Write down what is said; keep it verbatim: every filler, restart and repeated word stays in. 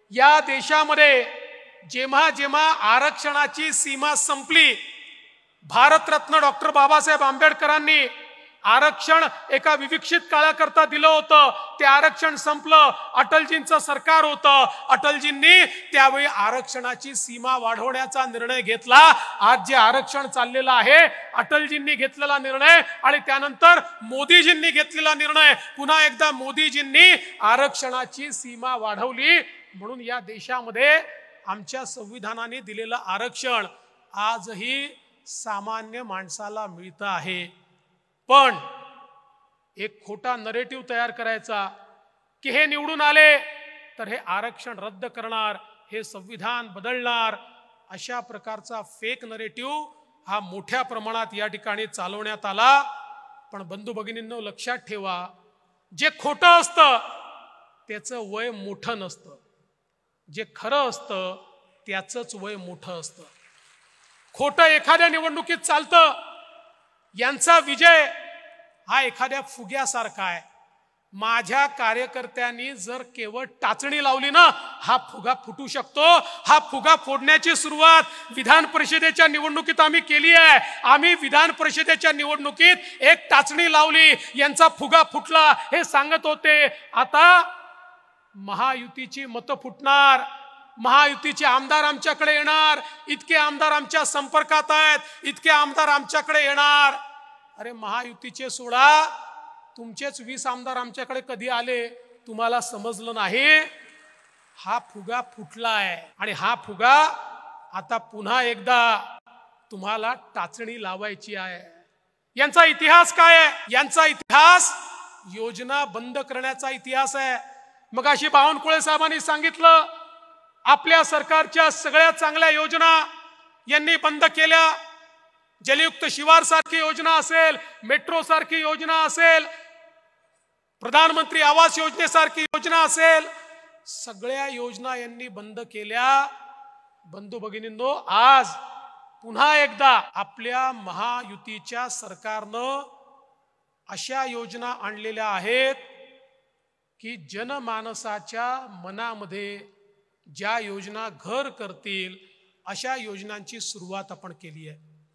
या देशामध्ये जेव्हा जेव्हा आरक्षणाची सीमा संपली, भारतरत्न डॉक्टर बाबासाहेब आंबेडकरांनी आरक्षण एका विविक्षित काळाकरता दिलं होतं, ते आरक्षण संपलं, अटलजींचं सरकार होतं, अटलजींनी त्यावेळी आरक्षणाची सीमा वाढवण्याचा निर्णय घेतला। आज जे आरक्षण चाललेलं आहे, अटलजींनी घेतलेला निर्णय आणि त्यानंतर मोदीजींनी घेतलेला निर्णय, पुन्हा एकदा मोदीजींनी आरक्षणाची सीमा वाढवली। म्हणून या देशामध्ये आमच्या संविधानाने दिलेलं आरक्षण आजही सामान्य माणसाला मिळतं आहे। पण एक खोटा नरेटिव्ह तयार करायचा की हे निवडून आले तर हे आरक्षण रद्द करणार, हे संविधान बदलणार, अशा प्रकारचा फेक नरेटिव्ह हा मोठ्या प्रमाणात या ठिकाणी चालवण्यात आला। पण बंधू भगिनींनो, लक्षात ठेवा, जे खोटं असतं त्याचं वय मोठं नसतं, जे खरं असतं त्याचंच वय मोठं असतं। खोटं एखाद्या निवडणुकीत चालतं, यांचा विजय हा एखाद्या फुग्यासारखा आहे। माझ्या कार्यकर्त्यांनी जर केवळ टाचणी लावली ना, हा फुगा फुटू शकतो। हा फुगा फोडण्याची सुरुवात विधान परिषदेच्या निवडणुकीत आम्ही केली आहे। आम्ही विधान परिषदेच्या निवडणुकीत एक टाचणी लावली, यांचा फुगा फुटला हे सांगत होते। आता महायुतीची मतं फुटणार, महायुतीचे आमदार आमच्याकडे येणार, इतके आमदार आमच्या संपर्कात आहेत, इतके आमदार आमच्याकडे येणार। अरे महायुतीचे सोडा, तुमचेच वीस आमदार आमच्याकडे कधी आले तुम्हाला समजलं नाही। हा फुगा फुटला आहे आणि हा फुगा आता पुन्हा एकदा तुम्हाला टाचणी लावायची आहे। यांचा इतिहास काय आहे? यांचा इतिहास योजना बंद करण्याचा इतिहास आहे। मगाशी बावनकुळे साहेबांनी सांगितलं, आपल्या सरकारच्या सगळ्या चांगल्या योजना यांनी बंद केल्या। जलयुक्त शिवार सारखी योजना असेल, मेट्रो सारखी योजना असेल, प्रधानमंत्री आवास योजनेसारखी योजना असेल, सगळ्या योजना यांनी बंद केल्या। बंधू भगिनींनो, आज पुन्हा एकदा आपल्या महायुतीच्या सरकारनं अशा योजना आणलेल्या आहेत की जनमानसाच्या मनामध्ये ज्या योजना घर करतील अशा योजनांची सुरुवात आपण केली आहे।